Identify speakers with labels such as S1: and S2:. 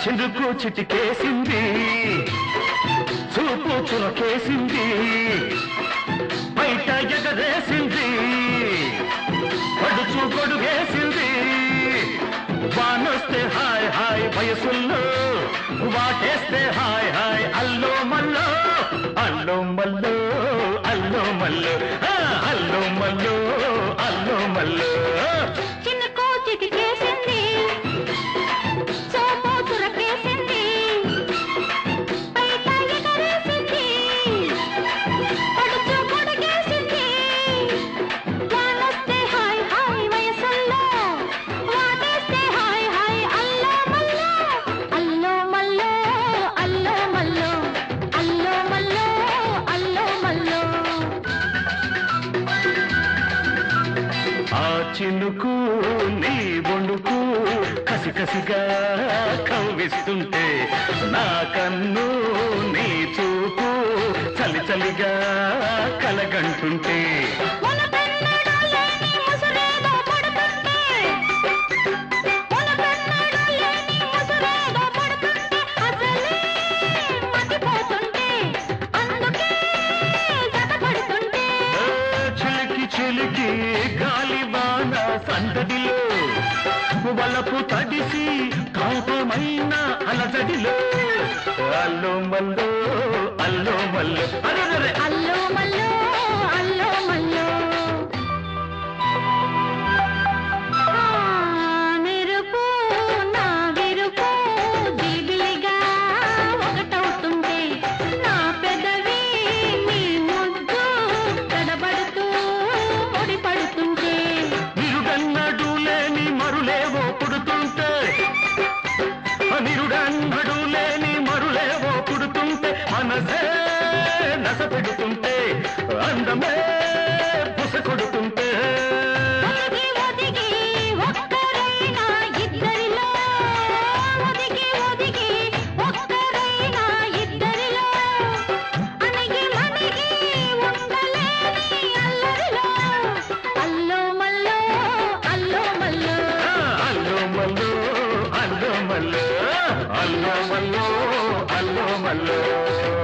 S1: చిరుకు చిటికేసింది చూపు చురకేసింది బయట ఎగరేసింది పడుచు గొడుగేసింది వానొస్తే హాయ్ హాయ్ వయసుల్లో వాటేస్తే హాయ్ హాయ్ అల్లో మల్లో అల్లో మల్లో అల్లో మల్లో అల్లో మల్లో అల్లో మల్లో
S2: చిన్న కోచికి చేసింది సోపు చురకేసింది బయట ఎగరేసింది పడుచు గొడుగేసింది వానొస్తే హాయ్ హాయ్ వయసుల్లో వాటేస్తే హాయ్ హాయ్ అల్లో మల్లో అల్లో మల్లో అల్లో మల్లో అల్లో మల్లో అల్లో మల్లో
S1: ఆ చినుకు నీ బొండుకు కసి కసిగా కవ్విస్తుంటే నా కన్ను నీ చూపు చలి చలిగా కలగంటుంటే
S2: మునపెన్నడూ లేని ముసురేదో పడుతుంటే మునపెన్నడూ లేని ముసురేదో పడుతుంటే అసలే మతిపోతుంటే అందుకే జతపడుతుంటే
S1: చిలికి చిలికి గాలివాన సందడిలో వలపు తడిసి కాపమైన అలజడిలో అల్లో మల్లో అల్లో మల్లో అరే
S2: అల్లో మల్లో అల్లో మల్లో మెరుపు నా విరుపు జిబిలిగా ఒకటవుతుంటే నా పెదవి నీ ముద్దు తడబడుతూ ముడిపడుతుంటే
S1: నిరుడన్నడు లేని మరులేవో పుడుతుంటే నిరుడన్నడు లేని మరులేవో పుడుతుంటే మనసే నస పెడుతుంటే అందమే పుస కొడుతుంటే
S2: ఒదిగి ఒదిగి ఒక్కరైనా ఇద్దరిలో ఒదిగి ఒదిగి ఒక్కరైనా ఇద్దరిలో అణిగి మణిగి ఉండలేని అల్లరిలో అల్లో మల్లో అల్లో మల్లో
S1: అల్లో మల్లో అల్లో మల్లో అల్లో మల్లో అల్లో మల్లో